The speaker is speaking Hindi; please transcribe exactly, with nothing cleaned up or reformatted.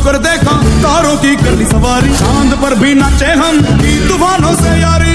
होकर देखा तारों की कर ली सवारी, चांद पर भी नाचे हम तूफानों से यारी।